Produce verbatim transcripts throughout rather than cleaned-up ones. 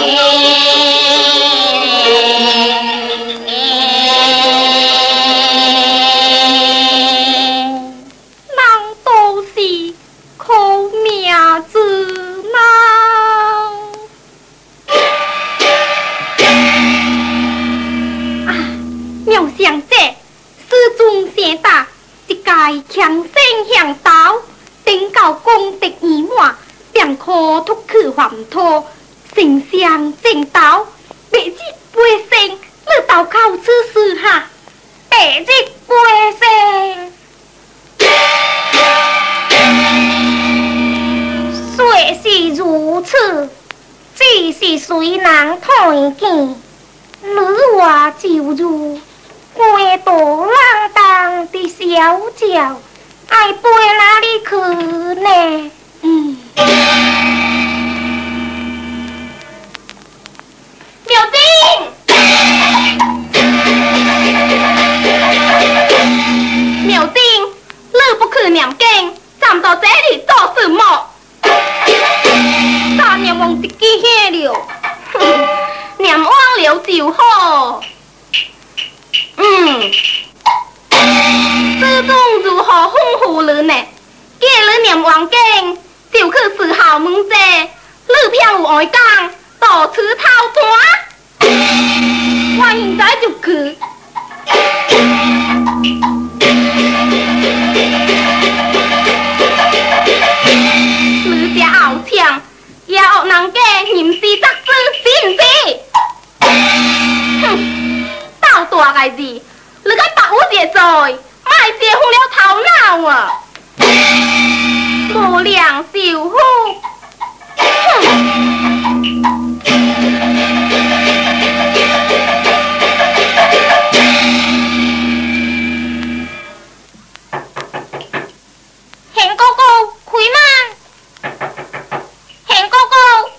丞相正道，白日背生，你倒靠此事哈，白日背生。虽是如此，只是谁人推荐？女娃就如关道浪荡的小脚，爱背哪里去呢？嗯。苗丁，苗丁，你不去念经，站到这里做什么？大念忘自己遐了，念忘了就好。嗯，这种如何吩咐你呢？叫你念忘经，就去四校门者，你偏有爱讲。到处偷单，我现在就去。你这后枪也学人家吟诗作诗，是唔是？哼，到大个字，你敢把我这罪，卖泄昏了头脑啊！无良少妇，哼！贤哥哥，开门！贤哥哥，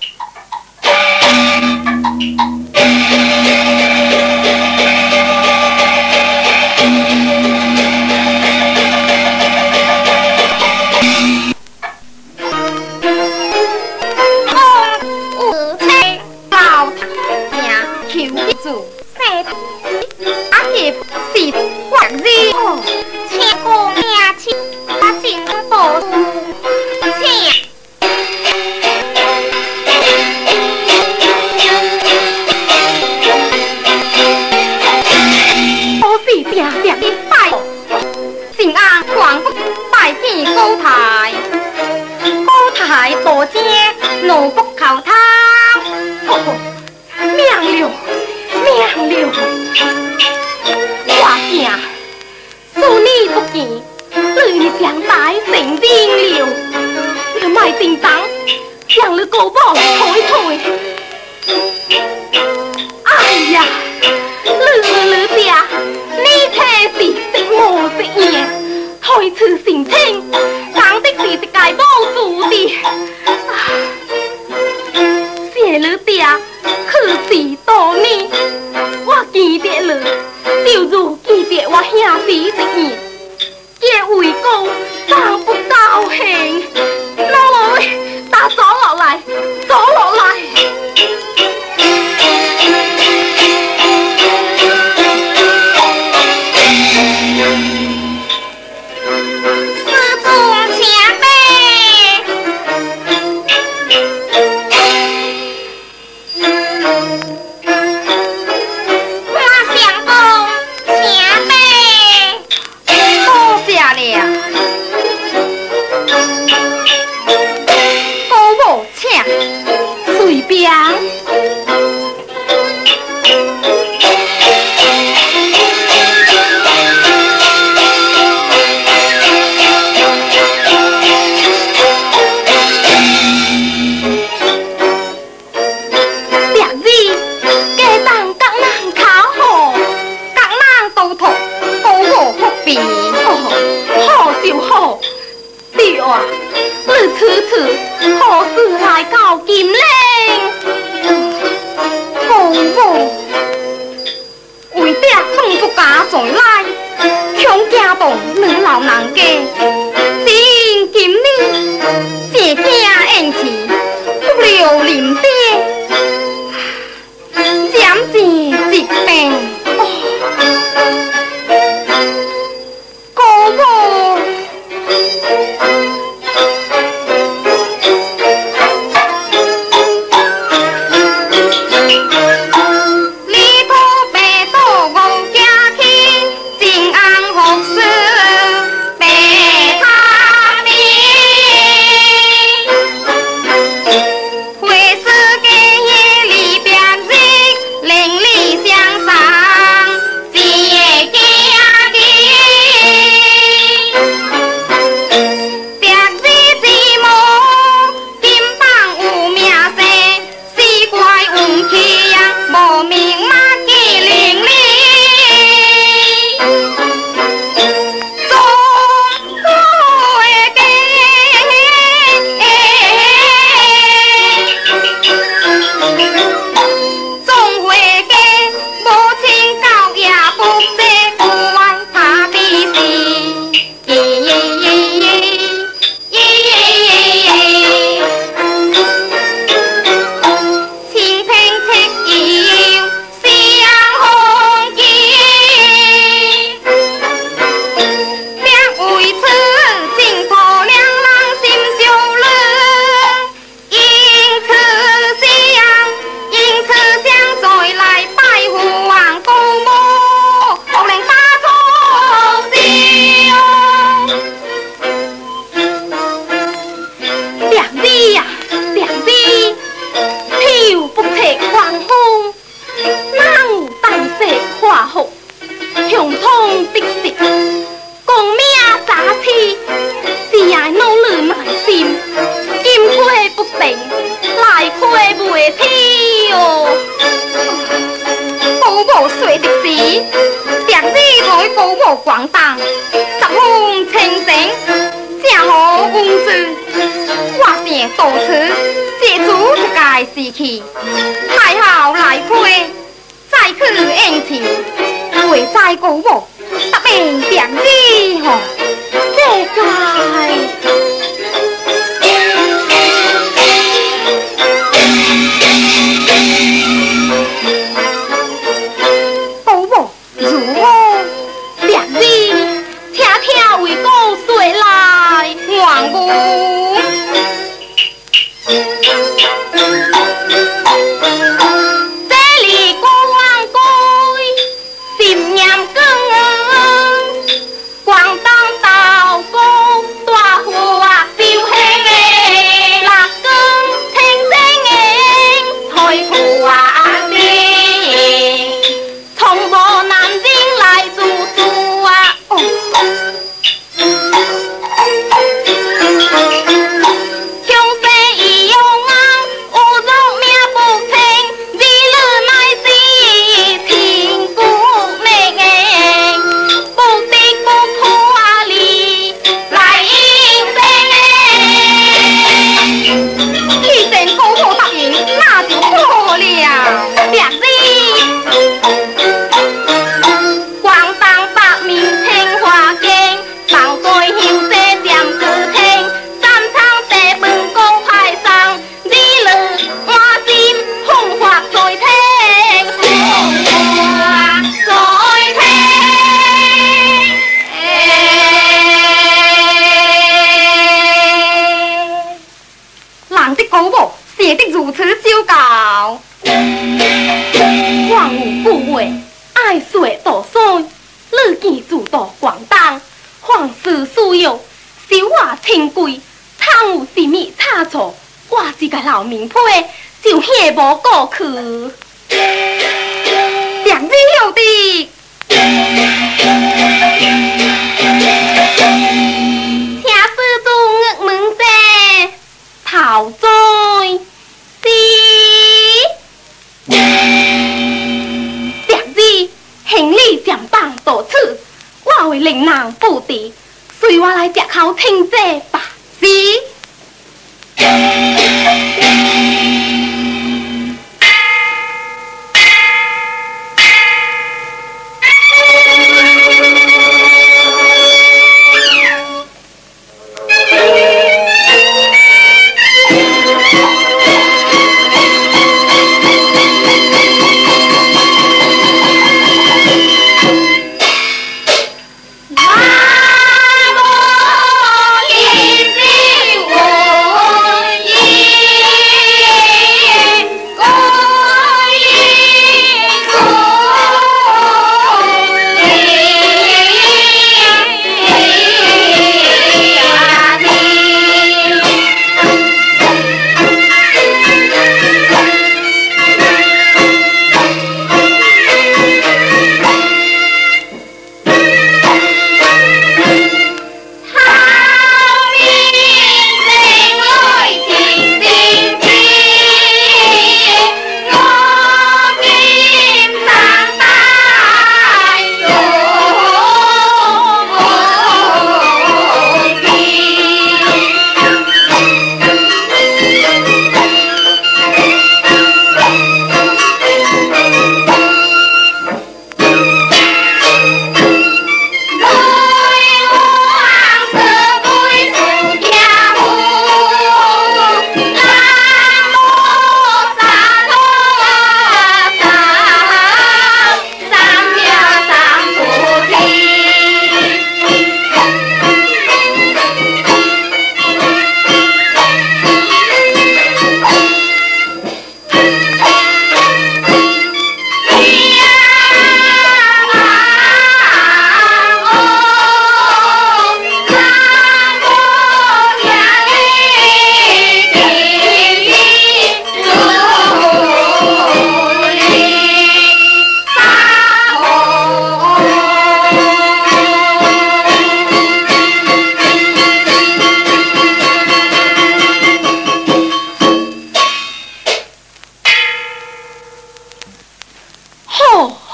我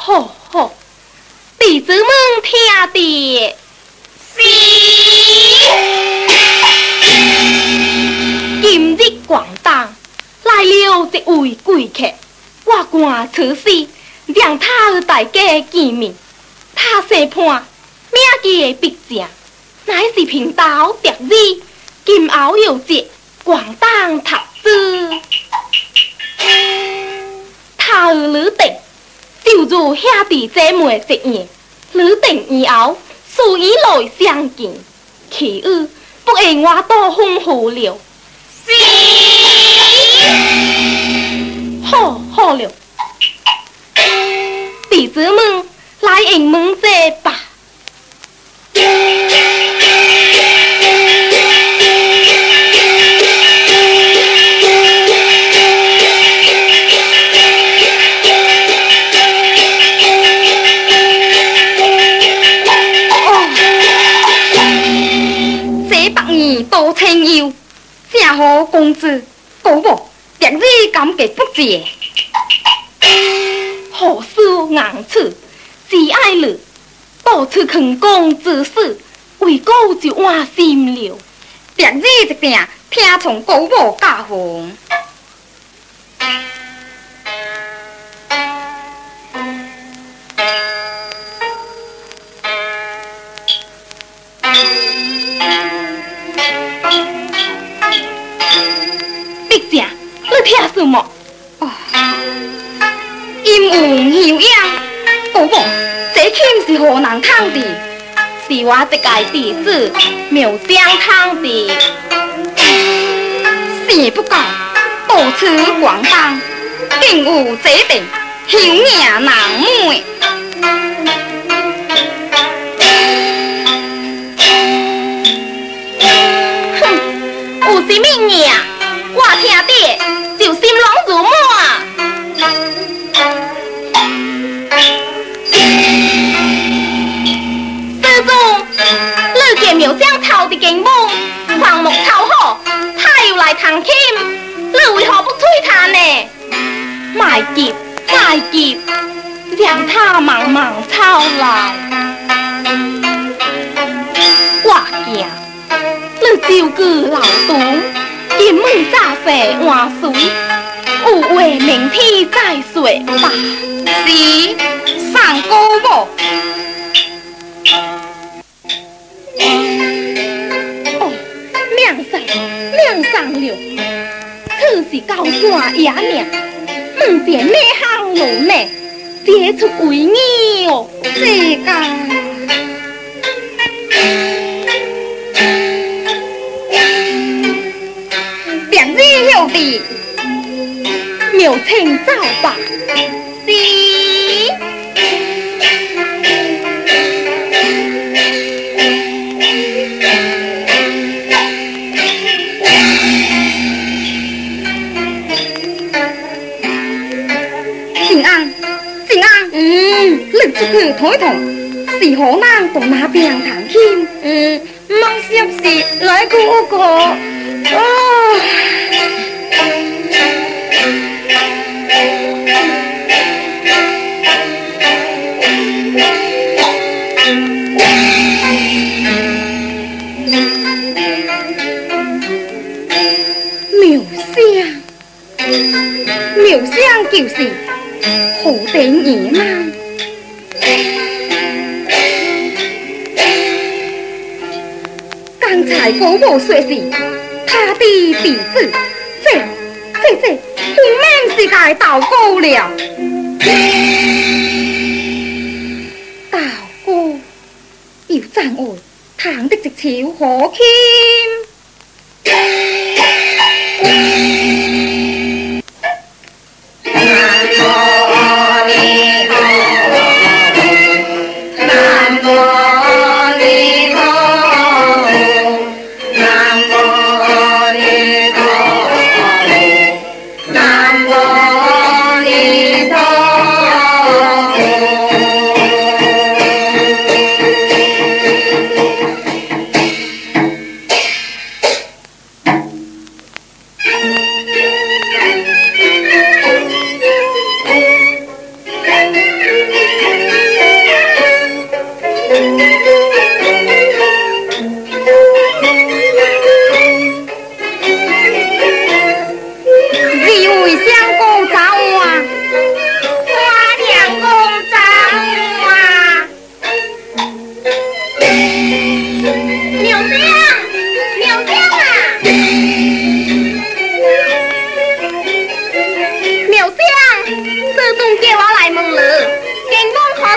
好好，弟子们听的。 是。 今日广当来了一位贵客，我赶出世，让他与大家见面。他姓潘，名叫毕正，乃是平道得意，今后有节广当读书。他与女定就如兄弟姐妹一样，女定以后素以来相见，其余不言我多丰富了。 是。 好好了，弟子们来迎门这吧。多清幽，正好公子高某日日感激不竭。何事硬处只爱你，到处坑公之事，为高就换心了。 日日一定听从高某教训。 毕正，你听什么？ 哦，阴云悠扬，高某，这肯是河南康的？ 是我一个弟子苗疆康的。 是不讲，到处广当，竟有这地秀雅难妹。 哼，有什么名？我听的就心拢如满。师宗，你见苗疆头的景梦，黄木超好，他又来弹琴，你为何不催他呢？卖急卖急，让他慢慢操来。我惊你照顾老东。今晚早些换水，有话明天再说吧。 是，上高某。 哦，命上命上了，此是高山野命，唔见咩行路呢？结出为你哦， 这个。日日有的， 苗青走吧。 是。静安，静安， 嗯， 你出去睇一睇，是河南到那边弹琴？ 嗯，梦想是来个个。哦。 苗香，苗香就是好顶爷嘛。刚才高某说是他的弟子，这这这，不免是该祷告了。祷告要赞我弹的一手好琴。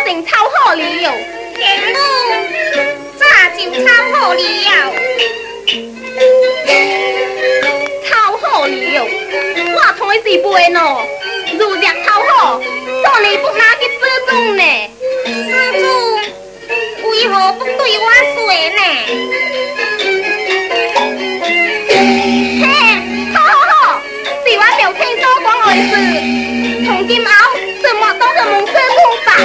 定抄好了。 田母早就抄好了， 抄好了，我同是背喏。如若抄好，做你不拿去示众呢？ 施主为何不对我说呢？ 嘿，好好好，是我聊天所讲的事，从今后怎么当着蒙示众吧。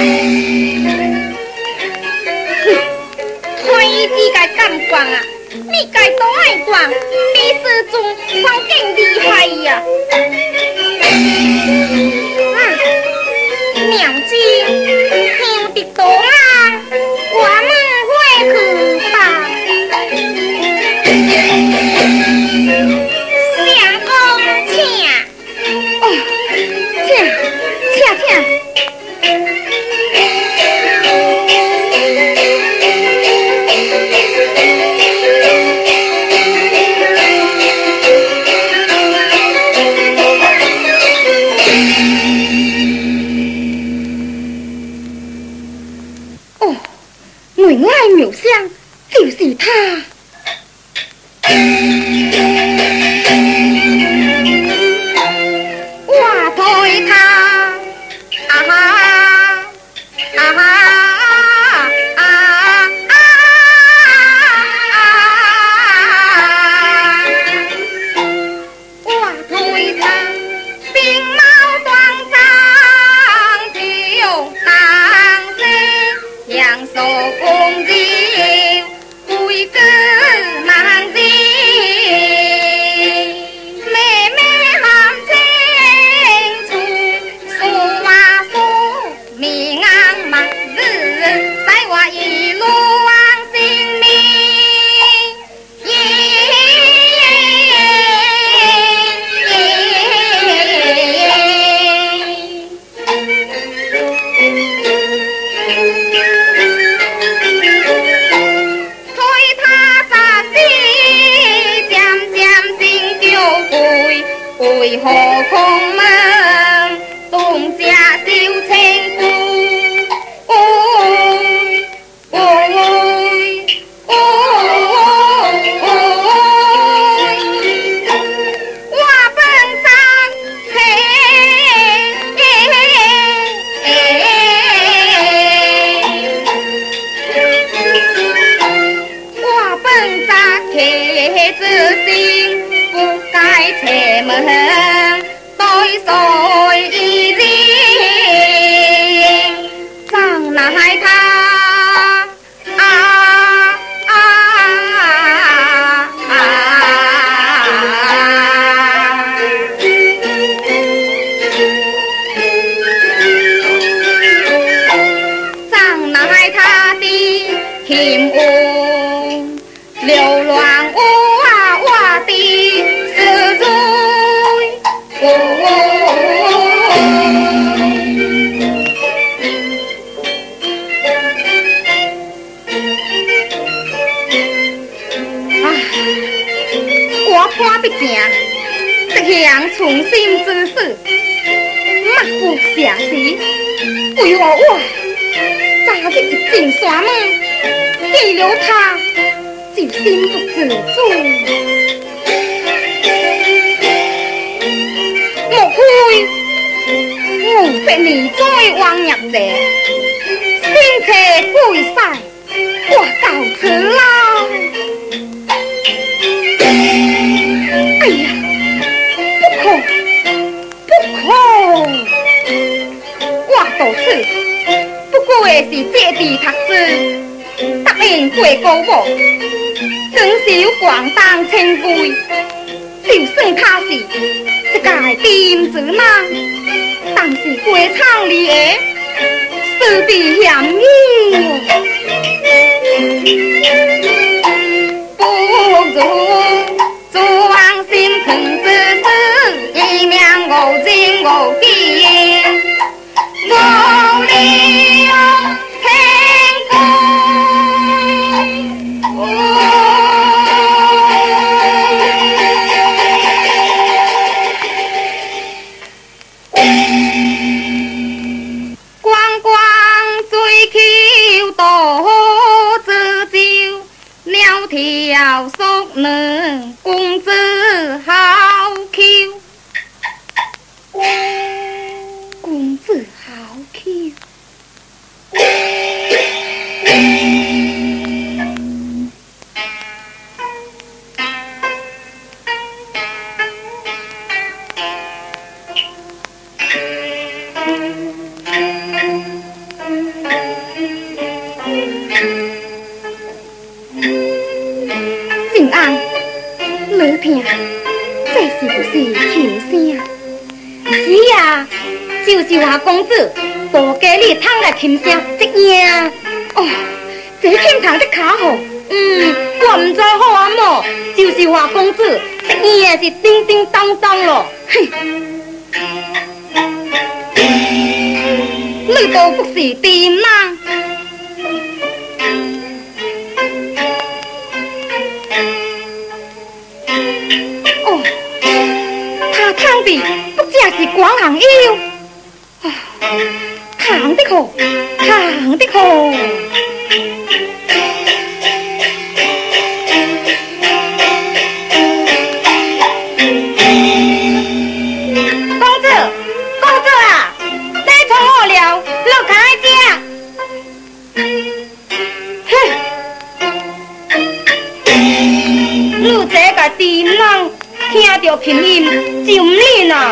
推己该敢讲啊，你该都爱讲，比施众还更厉害呀！ 啊，娘子，有的多啊，我们回去吧。相公请。 哦，请，请请。原来妙香就是他。我推他，啊哈啊哈啊啊啊！我推他，鬓毛短长，就当是两手公鸡。贵哥难敌，妹妹含情处，说话说明暗嘛日，带我一路往心里。为何空门东家小情夫？哦哦哦哦！我本山嘿，我本山嘿之心不该切门。对一人，张乃他啊啊啊！张乃他的天屋流乱屋啊，我的施主。我必正，这项重新之事，莫不下时，为何我早日一进山门，见了他就心不自主？莫非我被你再往入者，心切归晒，我告辞啦！哎呀，不可，不可！我到此不过是借地读书，答应过高母，更是有广当清贵。就算他是一介店子人，但是归厂里的，势必嫌义。不如。做王心疼之事，一命无情无义，无理有情光光追子好巧。静安，你听，这是不是琴声？是啊，就是我公子大家里唱的琴声一样。哦，这琴弹得卡好，嗯，我唔知好啊么，就是我公子一样是叮叮当当咯。嘿，你都不是对吗？哦，他唱的不正是广行腰，哦，唱得好，唱得好。公子，公子啊，你从我了，落开家。你这个低人听到琴音就唔理啦。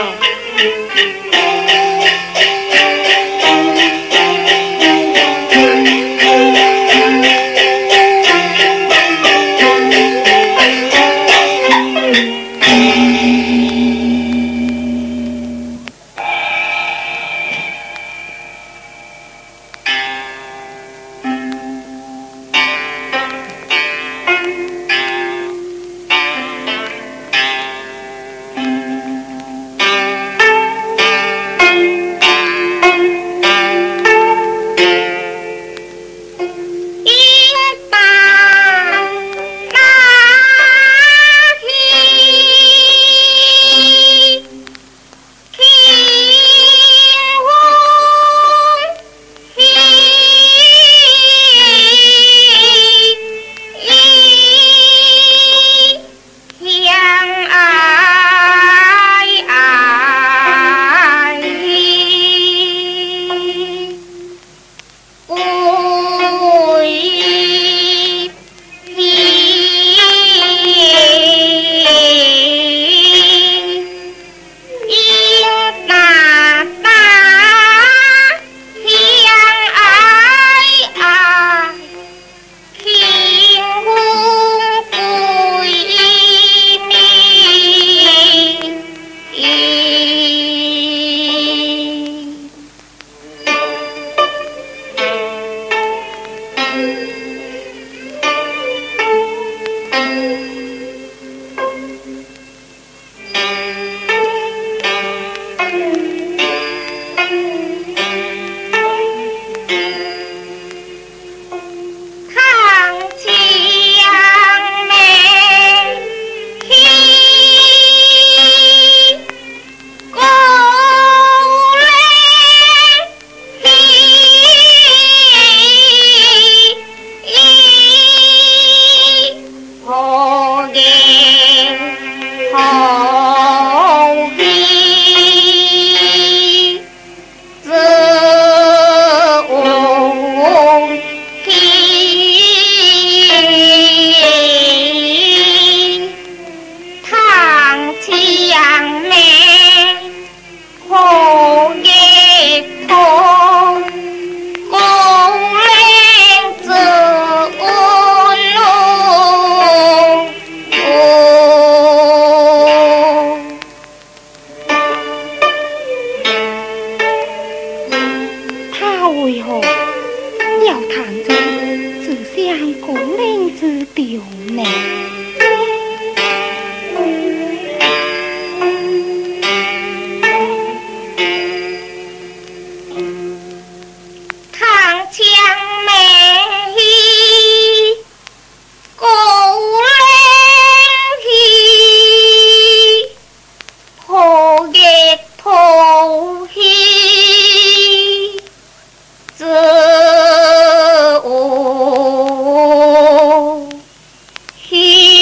he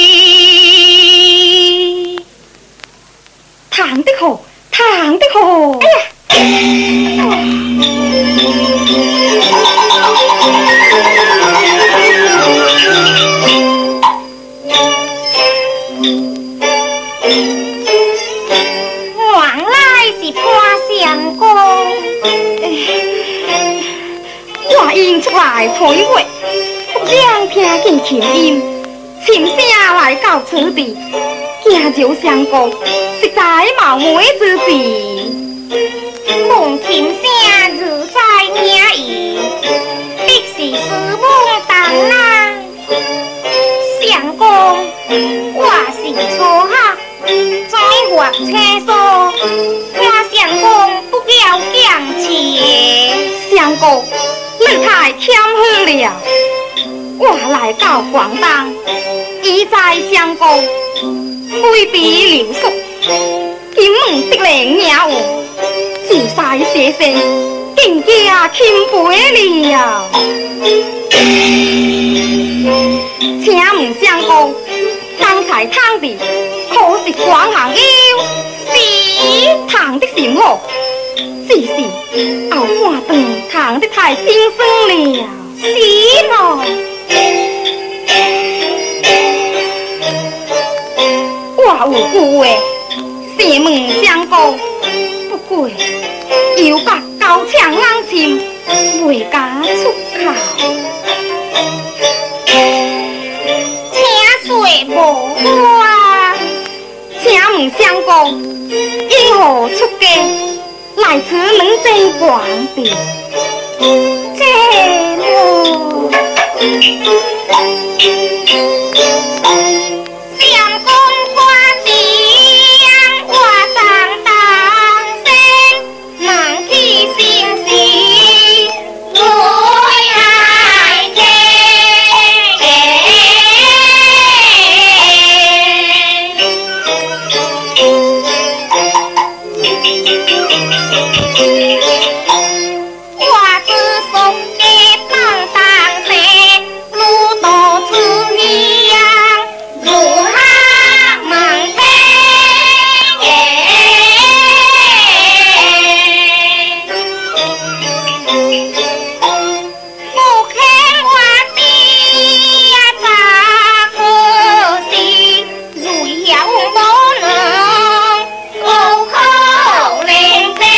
话音出来推话，不想听见琴音，琴声来到此地，行就相顾，实在冒昧之事。 梦琴声如在耳语，必是似梦当人。相公，我是初学，再学车书，看相公不要讲切。 相公，你太谦虚了。我来到广东，已在相公规避留宿，今问得来鸟，自晒写生，更加钦佩了。请问相公，刚才躺的可是广行友？是，躺的甚好，只是后半段躺的太心酸了。 是咯。 我有句话，想问相公，不过又把高墙冷침未敢出口。 请说无话。 请问相公，因何出家来此能真广的？ 这么相公挂奖，我当当生，忙起心事，我爱听。我只属给当当生，路多此一样，如何忙飞？不看我的呀，咋可惜？如要不能口口令令。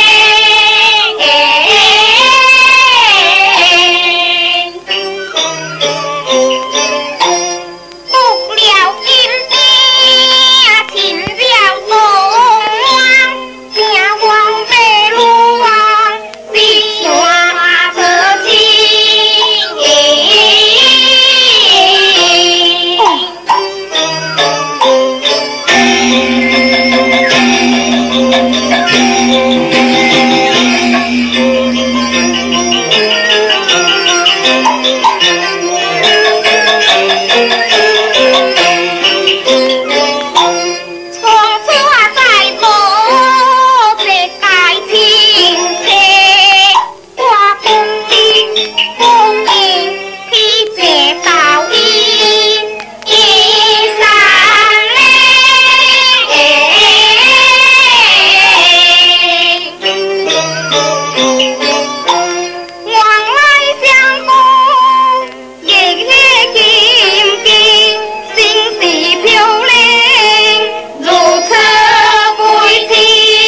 不了今天亲了东王，正往北路往，西华这情。从此我再无这改情切，我不必不应去这道义一三往来相公日日见见，心事飘零，如此悲情。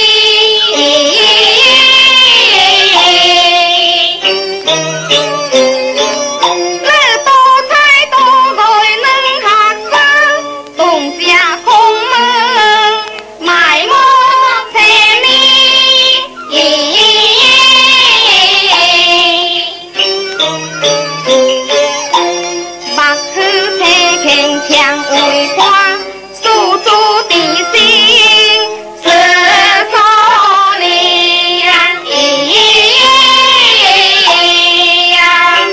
你多才多才能学生，动家空门，埋没前面。白虎车铿锵为花，诉诸地心，是少年呀。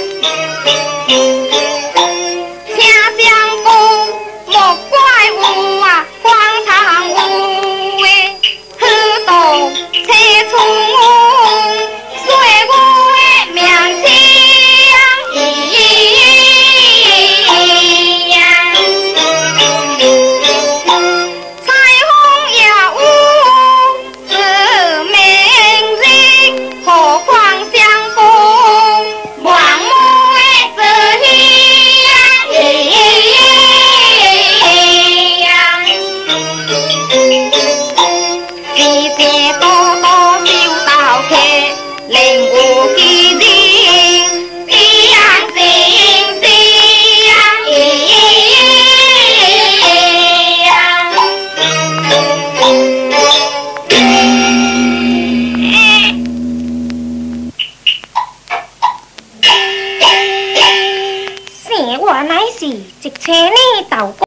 请相公莫怪我啊，荒唐无为，好道车出我，随我的命呀。彩虹也有是明日，何况相公望我的志气呀。时节多多修道客，令我记人。 是一千年道